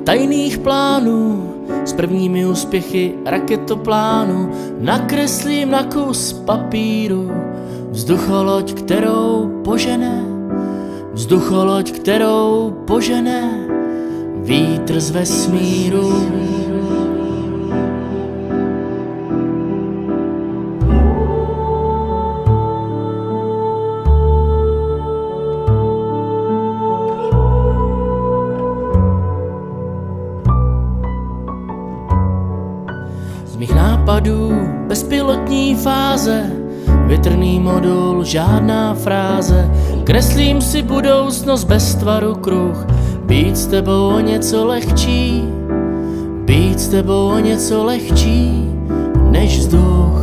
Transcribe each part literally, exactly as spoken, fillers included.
tajných plánů, s prvními úspěchy raketoplánu, nakreslím na kus papíru vzducholoď, kterou požene, vzducholoď, kterou požene vítr z vesmíru. Z mých nápadů bezpilotní fáze, větrný modul, žádná fráze, kreslím si budoucnost bez tvaru kruh, být s tebou o něco lehčí, být s tebou o něco lehčí než vzduch.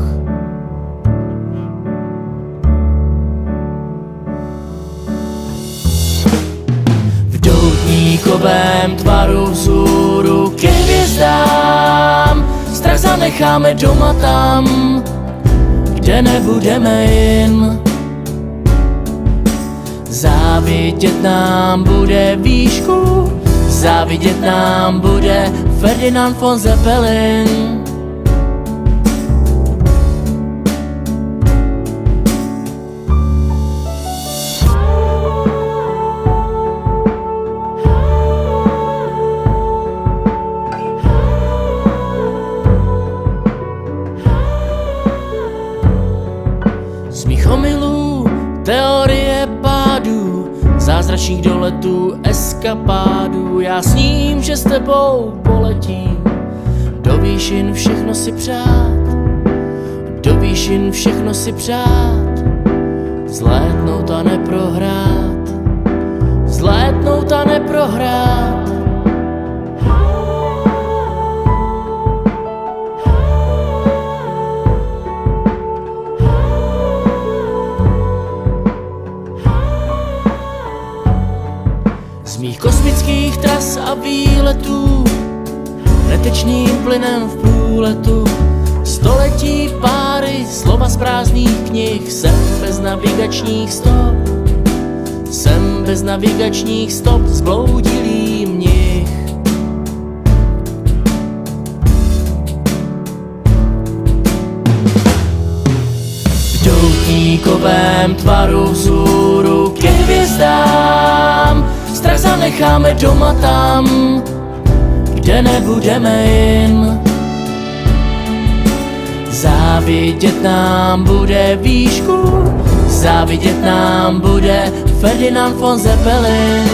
V doutníkovém tvaru vzhůru ke hvězdám, strach zanecháme doma tam, kde nebudeme jin. Závidět nám bude výšku, závidět nám bude Ferdinand von Zeppelin. Z mých omylů teorie pádů, zázračných doletů, eskapádů, já sním, že s tebou poletím do výšin všechno si přát, do výšin všechno si přát, vzlétnout a neprohrát, vzlétnout a neprohrát. Z mých kosmických tras a výletů, netečným plynem v průletu, století páry, slova z prázdných knih, jsem bez navigačních stop, jsem bez navigačních stop, zbloudilý mnich. V doutníkovém tvaru vzhůru ke hvězdám, strach zanecháme doma tam, kde nebudeme jin. Závidět nám bude výšku, závidět nám bude Ferdinand von Zeppelin.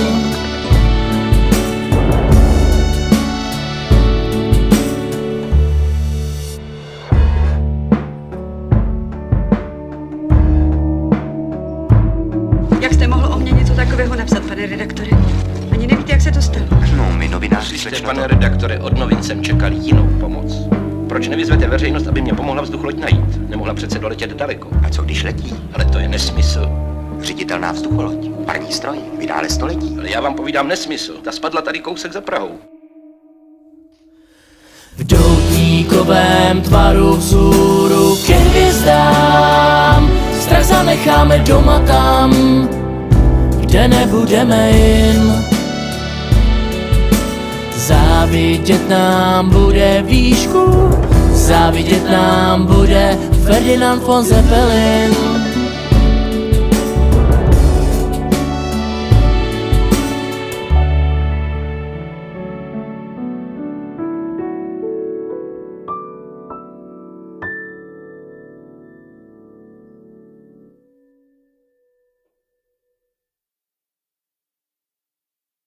Jak jste mohl o mě něco takového napsat, pane redaktore? Ani nevíte, jak se to stalo. No, my novináři Jste, pane redaktore, od novin jsem čekal jinou pomoc. Proč nevyzvete veřejnost, aby mě pomohla vzducholoď najít? Nemohla přece doletět daleko. A co když letí? Ale to je nesmysl. Řiditelná vzducholoď, parní stroj, vydále století. Ale já vám povídám nesmysl. Ta spadla tady kousek za Prahou. V doutníkovém tvaru vzhůru ke hvězdám, strach zanecháme doma tam, kde nebudeme jin. Závidět nám bude výšku, závidět nám bude Ferdinand von Zeppelin.